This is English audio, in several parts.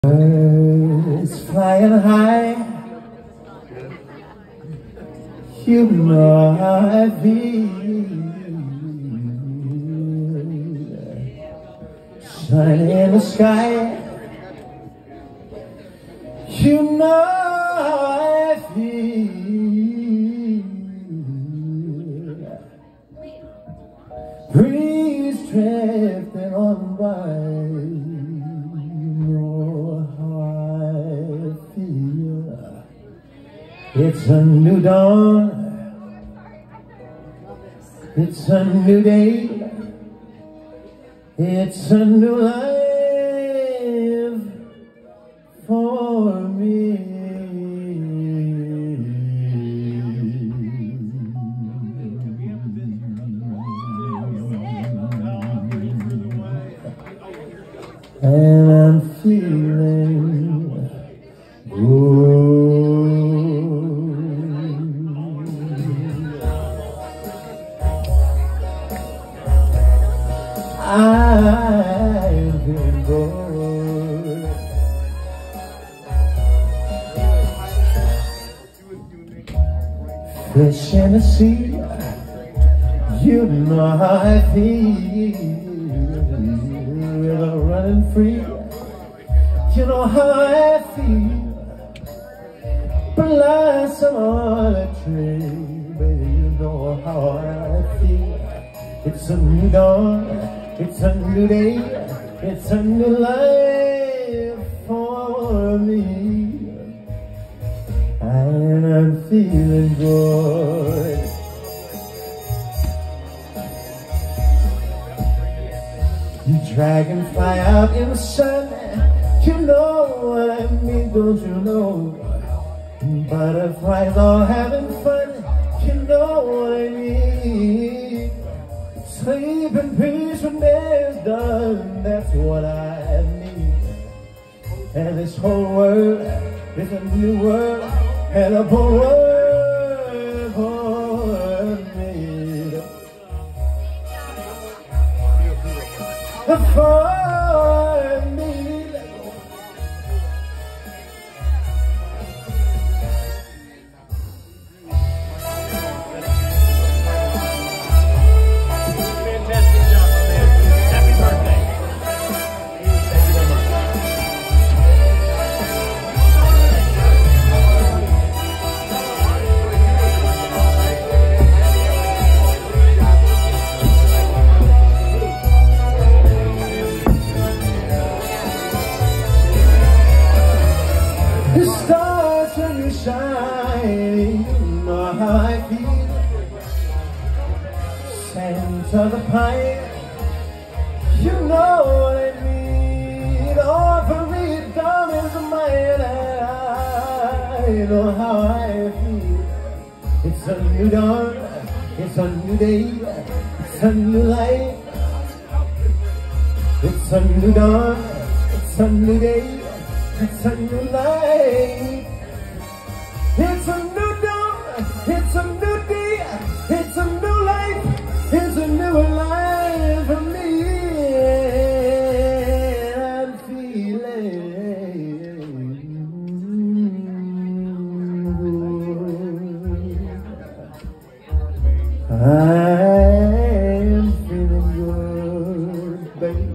Birds flying high, you know how I feel. Shining in the sky, you know how I feel. Breeze drifting on by, you know how I feel. It's a new dawn, it's a new day, it's a new life for me. And I'm feeling good. I've been good. Fish in the sea, you know how I feel. River running free, you know how I feel. Blossom on a tree, baby, you know how I feel. It's a new dawn, it's a new day, it's a new life for me. And I'm feeling good. You dragonfly out in the sun, you know what I mean, don't you know? Butterflies all having fun, you know what I mean. Sleep in peace when day's done, that's what I need. And this whole world is a new world, and a whole world for me. For me. Fantastic job, my man. Happy birthday. Thank you very much. The stars when you shine, you know how I feel. Scent of the pine, you know what I mean. All for me, dumb is mine, I know how I feel. It's a new dawn, it's a new day, it's a new life. It's a new dawn, it's a new day, it's a new life. It's a new dawn, it's a new day, it's a new life, it's a new life for me. I'm feeling good. I'm feeling good, baby.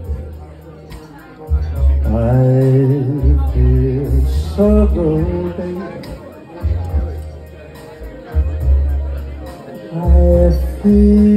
I feel so good, baby. I feel